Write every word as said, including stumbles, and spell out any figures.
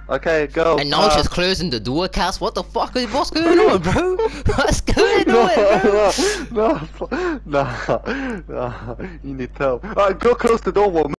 Okay, go. And now it's uh, just closing the door, Cass. What the fuck is what's going on, bro? What's going on, bro? no, no, no, no, no, you need help. Alright, go close the door, woman.